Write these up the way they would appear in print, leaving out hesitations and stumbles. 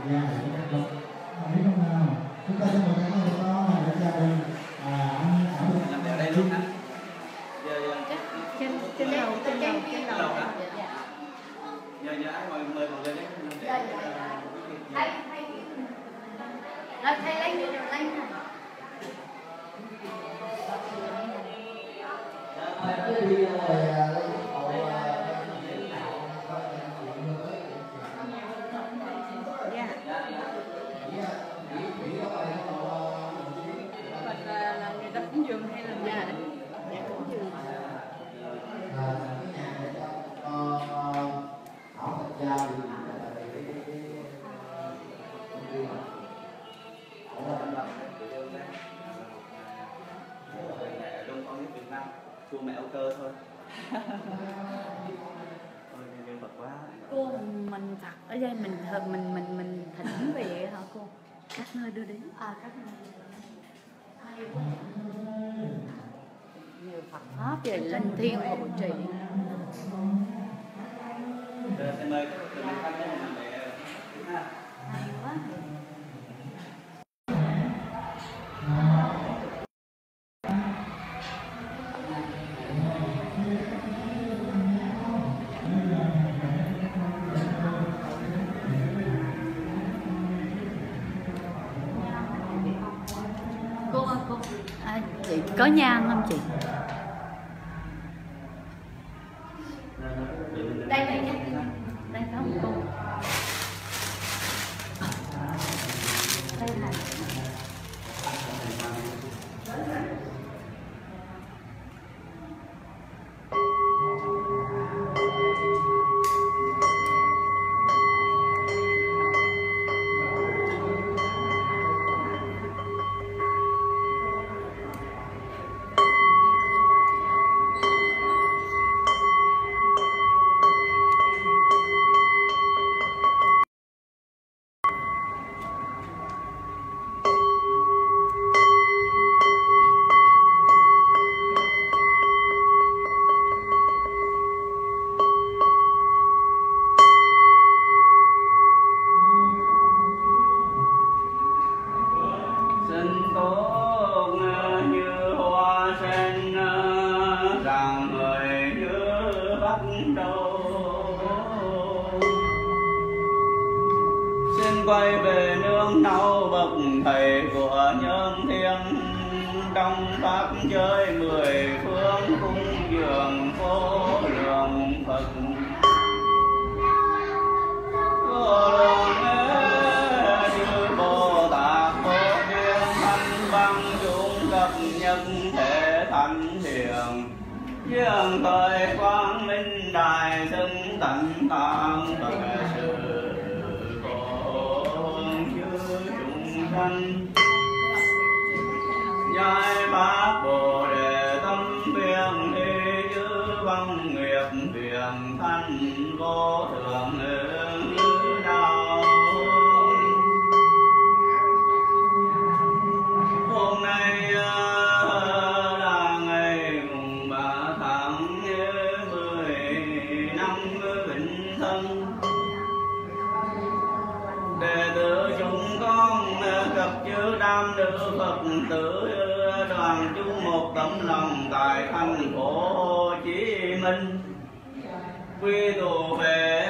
gia đình của các con. Biết không nào? Chúng ta sẽ mời các con để gia đình ăn ở làm ở đây luôn hả? Trên đầu hả? Giờ ai mời mọi người đến thầy lấy nhiều lấy này. Là người ta cúng dường hay là nhà đấy? Dạ cúng dường. chua mẹ Âu Cơ thôi. Ôi nhân vật quá. Cô mình Phật ở đây mình thỉnh về vậy hả cô? Các nơi đưa đến. Các nơi. Hay quá. Nhiều Phật pháp về linh thiêng hộ trì. Xin mời các bạn tham gia mẹ. Hay quá. Cô chị có nhang không chị? Đây này nhé. Đây có không cô? Đây này. Quay về nương náu bậc thầy của nhân thiên, trong pháp giới mười phương cung dường vô lượng Phật. Vô lượng chư Bồ Tát Vô Biên thanh văn chúng cập nhất thể thánh hiền, duyên thời quang minh đại xưng tánh tăng Phật sự thanh nhai bát Bồ Đề tâm viên thi chư văn nghiệp viền thanh vô thượng đạo. Hôm nay là ngày mùng 3 tháng 10 năm Bính Thân. Đệ tử chúng con gặp chư nam nữ Phật tử đoàn chung một tấm lòng tại thành phố Hồ Chí Minh, quy tụ về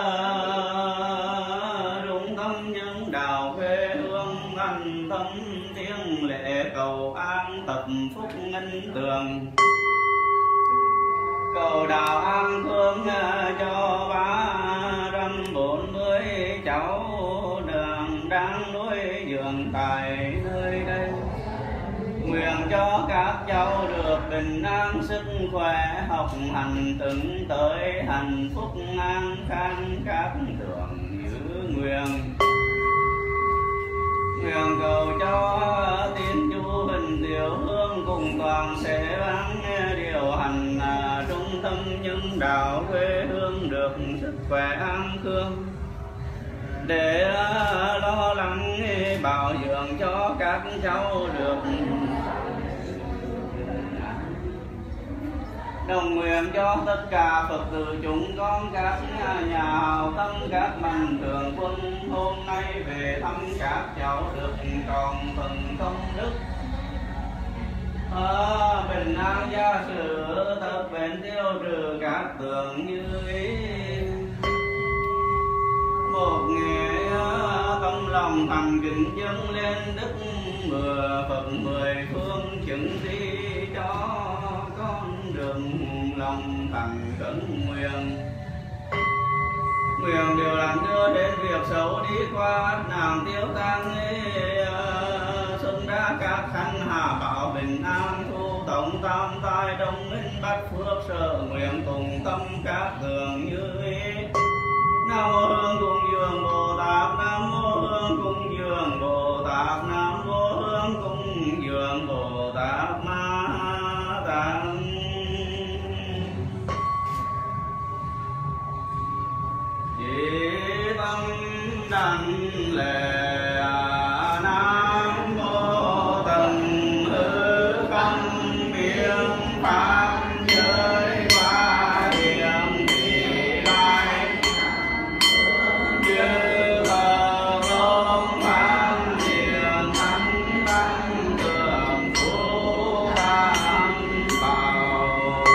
trung tâm nhân đạo quê hương thành tâm tiếng lệ cầu an tập phúc ngân tường, cầu đạo an thương cho 340 cháu đường đang nuôi dưỡng tại nơi đây. Nguyện cho các cháu được bình an sức khỏe, học hành từng tới hạnh phúc an khang các đường giữ nguyện. Nguyện cầu cho Tiên Chu Bình Tiểu Hương cùng toàn thể ban điều hành trung tâm nhân đạo quê hương được sức khỏe an khương, để lo lắng bảo dưỡng cho các cháu được. Đồng nguyện cho tất cả Phật tử chúng con các nhà hảo tâm các mạnh thường quân hôm nay nay về thăm các cháu được tròn phần công đức. Bình an gia sự tập bền tiêu trừ các tưởng như ý. Một nghĩa tâm lòng thành kính dâng lên đức mười Phật mười phương chứng thi cho con đường lòng thành khẩn nguyện. Nguyện điều lành đưa đến việc xấu đi qua nàng tiêu tan xuân ra các khăn hà bảo bình an thu tổng tam tai đông minh bát phước sở nguyện cùng tâm các tường như ý. Nam mô Hương Cung Dường Bồ Tát, Nam mô Hương Cung Dường Bồ Tát, Nam mô Hương Cung Dường Bồ Tát Ma Tát. Chỉ tâm đảnh lễ Nam mô Tần Hư Không Miên Pháp giới qua hiểm thị lai. Như Phật tôn pháp hiền thánh tăng cường phú tam bảo.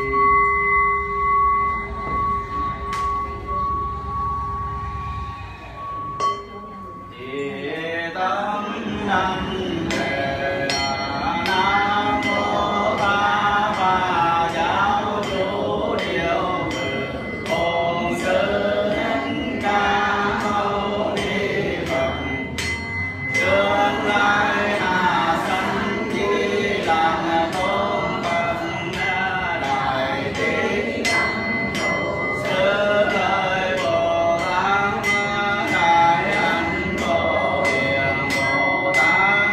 Chỉ tâm đảnh lễ Nam mô Ta Bà Giáo Chủ Điều Ngự Bổn Sư Thích Ca Mâu Ni Phật. Tương lai hà sanh chi làm tôn Phật đại trí. Sư lợi Bồ Tát đại hạnh Phổ Hiền Bồ Tát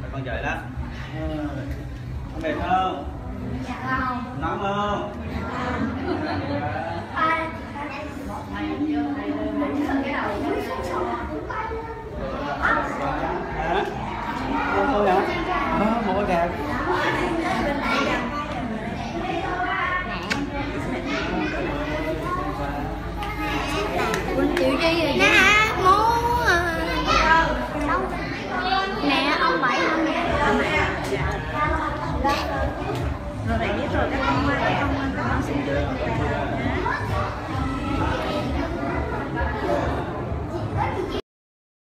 con giỏi lắm. Con mệt không? Nóng không?